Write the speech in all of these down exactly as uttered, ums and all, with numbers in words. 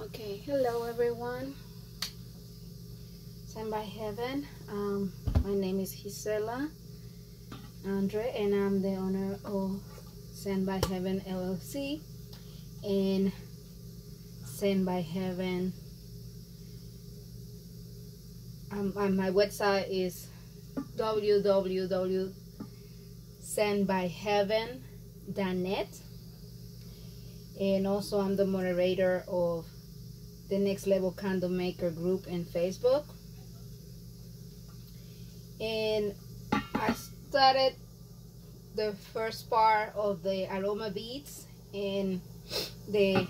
Okay, hello everyone. Sent by Heaven. Um, my name is Gisela Andre, and I'm the owner of Sent by Heaven L L C and Sent by Heaven. Um, and my website is w w w dot sent by heaven dot net, and also I'm the moderator of the Next Level Candle Maker group in Facebook. And I started the first part of the Aroma beads and the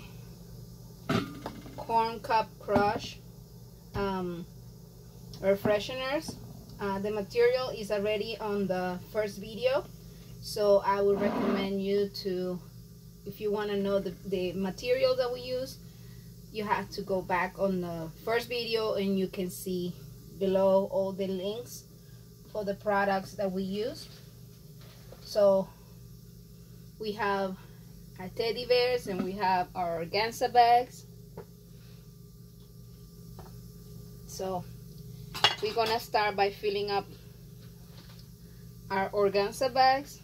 corn cup crush um, air fresheners. Uh, the material is already on the first video, so I would recommend you to, if you want to know the, the material that we use, you have to go back on the first video and you can see below all the links for the products that we use. So we have our teddy bears and we have our organza bags. So we're gonna start by filling up our organza bags.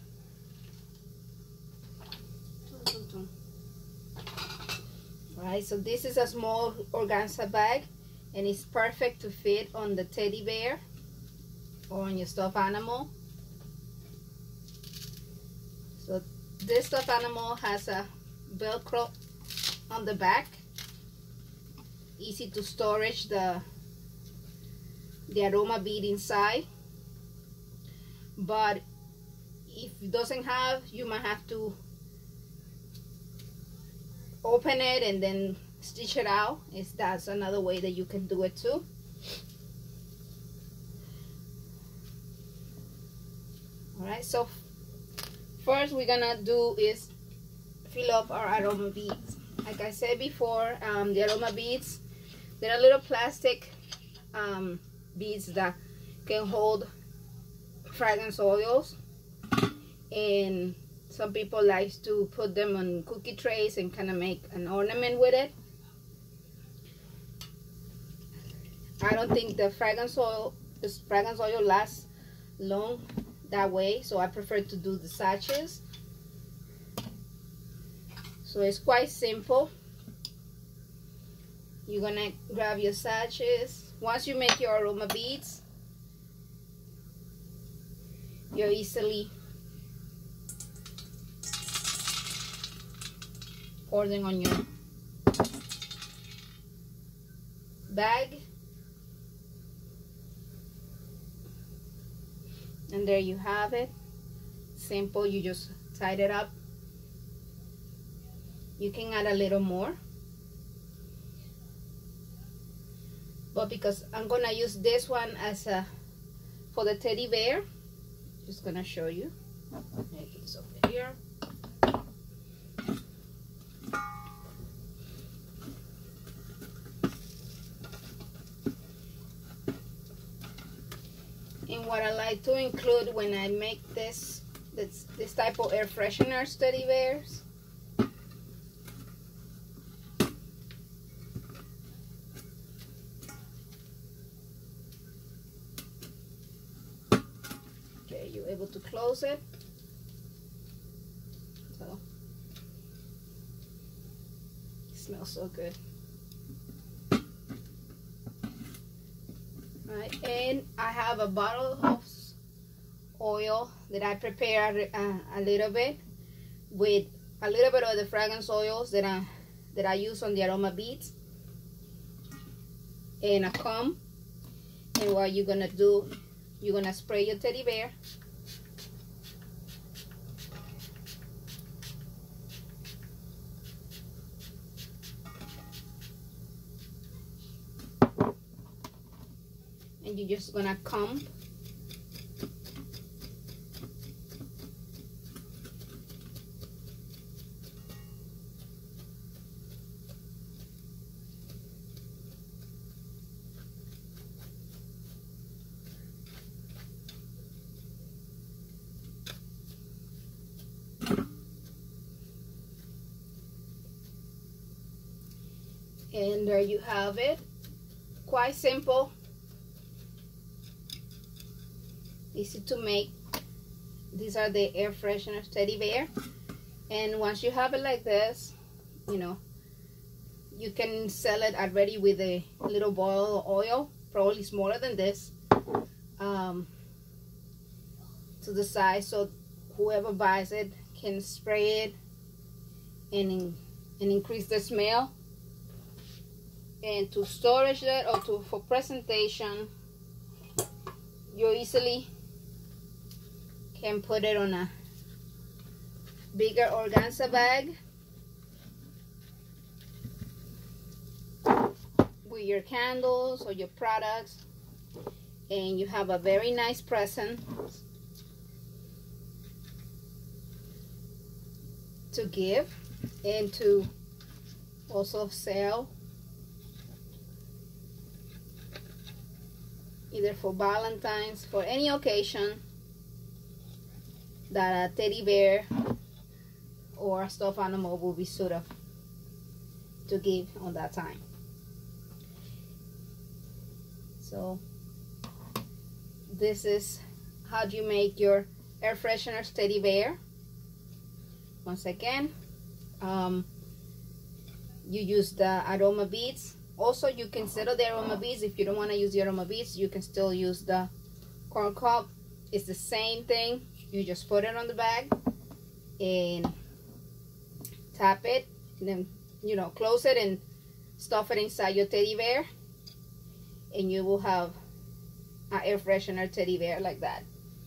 Right, so this is a small organza bag and it's perfect to fit on the teddy bear or on your stuffed animal. So this stuffed animal has a velcro on the back, easy to storage the the aroma bead inside. But if it doesn't have, you might have to open it and then stitch it out. Is that's another way that you can do it too. All right, so first we're gonna do is fill up our aroma beads. Like I said before, um, the aroma beads, they're little plastic um, beads that can hold fragrance oils, and some people like to put them on cookie trays and kind of make an ornament with it. I don't think the fragrance oil, this fragrance oil lasts long that way, so I prefer to do the sachets. So it's quite simple. You're gonna grab your sachets. Once you make your aroma beads, you're easily pour them on your bag, and there you have it. Simple. You just tied it up. You can add a little more, but because I'm gonna use this one as a for the teddy bear, just gonna show you. Make this over here. And what I like to include when I make this this, this type of air fresheners teddy bears, okay, you're able to close it. So it smells so good. Right, and I have a bottle of oil that I prepare uh, a little bit with a little bit of the fragrance oils that I that I use on the aroma beads, and a comb. And what you're gonna do, you're gonna spray your teddy bear. And you're just gonna comb. And there you have it. Quite simple, easy to make. These are the air freshener teddy bear. And once you have it like this, you know, you can sell it already with a little boil of oil, probably smaller than this, um, to the side, so whoever buys it can spray it and, and increase the smell. And to storage it or to for presentation, you easily can put it on a bigger organza bag with your candles or your products, and you have a very nice present to give and to also sell, either for Valentine's, for any occasion that a teddy bear or a stuffed animal will be suitable to give on that time. So this is how you make your air freshener teddy bear. Once again, um, you use the aroma beads. Also, you can settle the aroma beads. If you don't want to use the aroma beads, you can still use the corn cob. It's the same thing. You just put it on the bag and tap it, and then, you know, close it and stuff it inside your teddy bear, and you will have an air freshener teddy bear like that.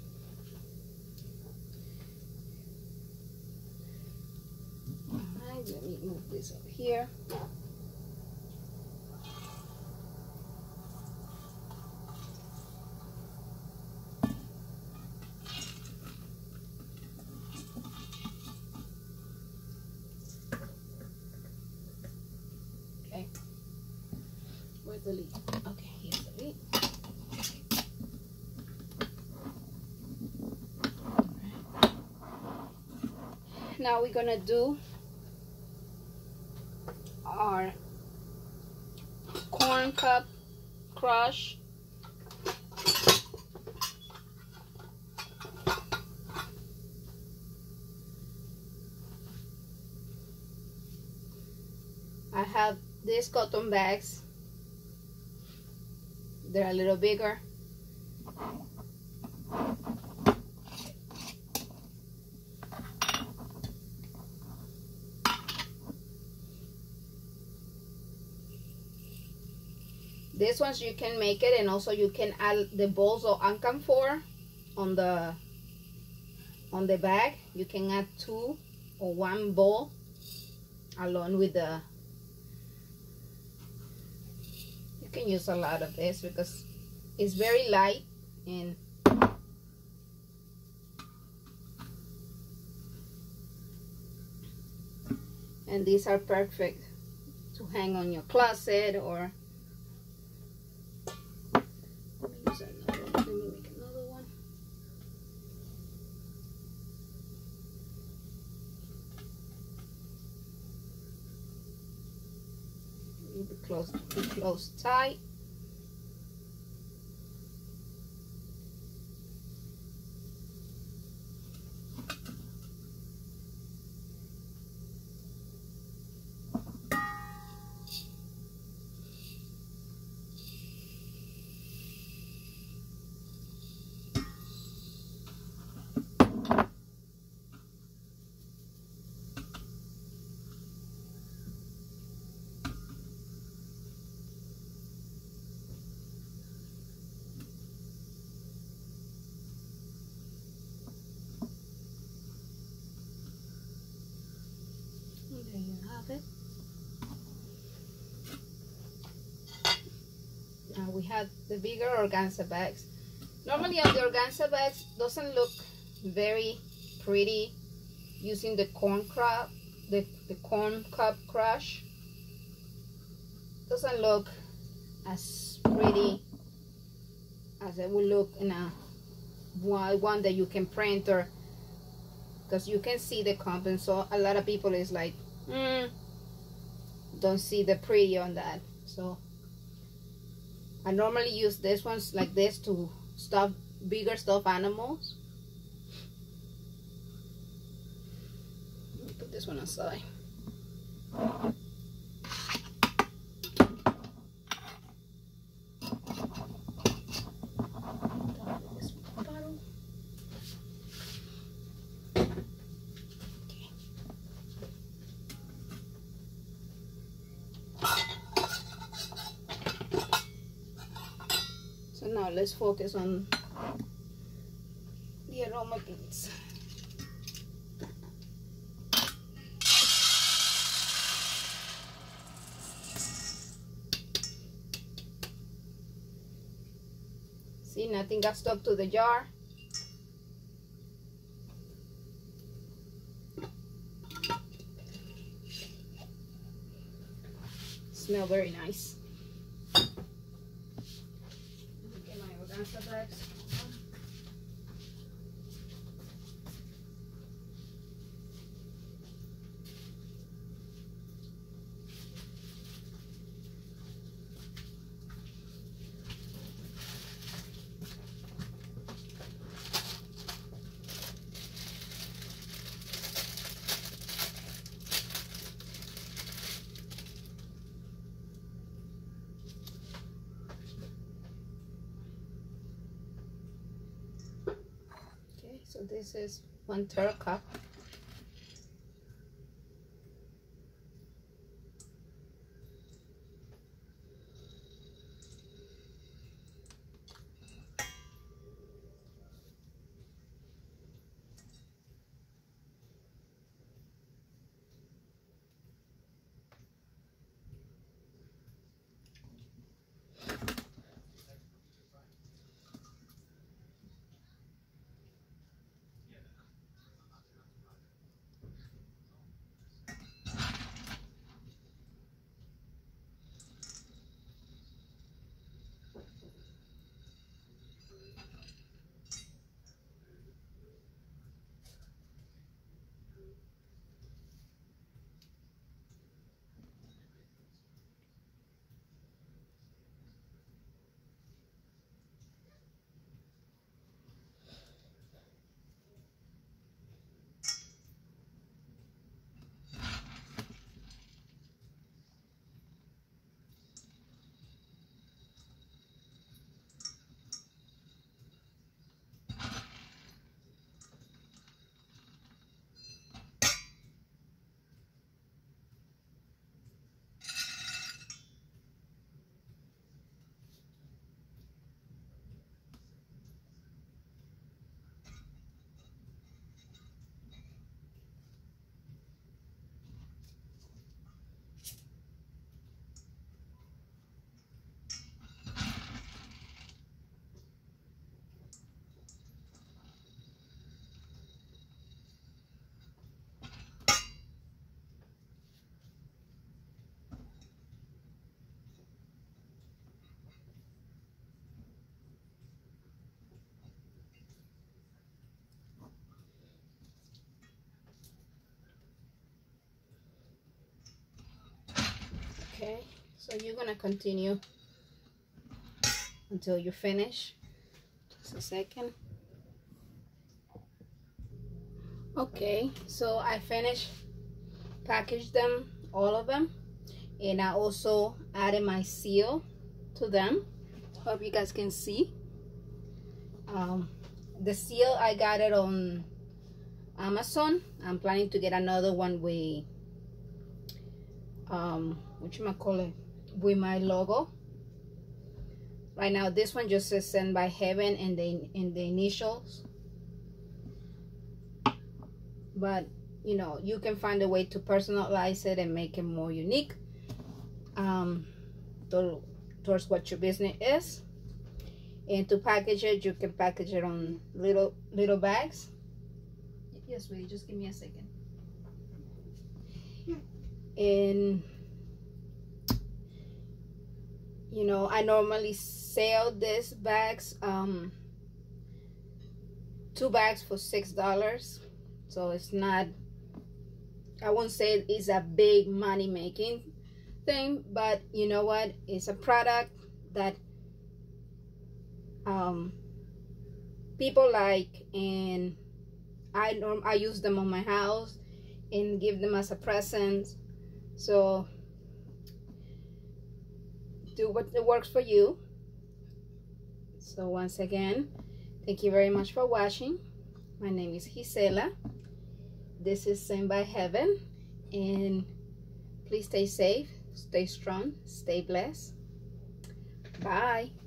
Alright, let me move this over here. Okay, where's the lid? Okay, here's the lid. Now we're gonna do our corn cup crush. I have these cotton bags. They're a little bigger. These ones you can make it, and also you can add the balls of camphor on the on the bag. You can add two or one ball along with the. You can use a lot of this because it's very light, and and these are perfect to hang on your closet or. Let me make another one. Be close, be close tight. There you have it. Now we have the bigger organza bags. Normally on the organza bags doesn't look very pretty using the corn crop, the, the corn cup crush. Doesn't look as pretty as it will look in a one that you can print, or because you can see the content. So a lot of people is like, mm, don't see the pretty on that. So I normally use this ones like this to stuff bigger stuffed animals. Let me put this one aside. So now let's focus on the aroma beans. See, nothing got stuck to the jar. Smell very nice. Get my organza bags. So this is one third cup. Okay, so you're gonna continue until you finish. Just a second. Okay, so I finished packaged them, all of them, and I also added my seal to them. Hope you guys can see. Um, the seal, I got it on Amazon. I'm planning to get another one with um what you might call it, with my logo. Right now this one just says sent by heaven in the in the initials, but you know, you can find a way to personalize it and make it more unique um to, towards what your business is. And to package it, you can package it on little little bags. Yes, wait, just give me a second. And you know, I normally sell these bags, um two bags for six dollars, so it's not, I won't say it's a big money making, thing, but you know what, it's a product that um, people like, and I norm I use them on my house and give them as a present. So do what works for you. So once again, thank you very much for watching. My name is Gisela. This is Sent by Heaven, and please stay safe, stay strong, stay blessed. Bye.